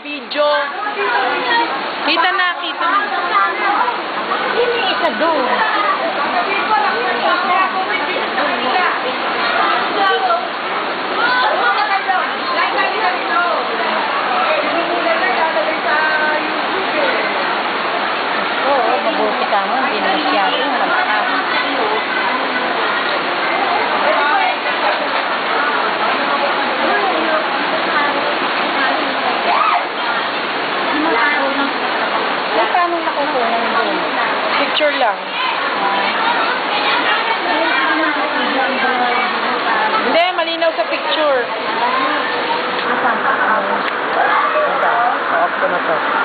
video. Kita na, kita na. Hindi isa doon. Oo, mabuti ka mo. Hindi na masyado. Paano nakukunan doon? Picture lang. Hindi, malinaw sa picture. Off ko na to.